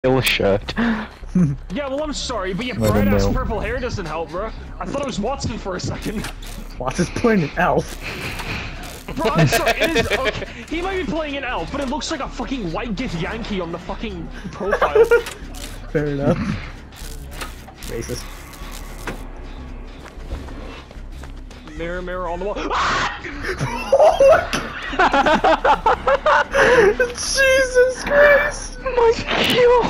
Ill shirt. Yeah, well, I'm sorry, but your I don't bright-ass know. purple hair doesn't help, bro. I thought it was Watson for a second. Watson's playing an elf. Bro, I'm sorry, it is- okay, he might be playing an elf, but it looks like a fucking white Gith Yankee on the fucking profile. Fair enough. Racist. Mirror, mirror on the wall. Ah! Jesus Christ! My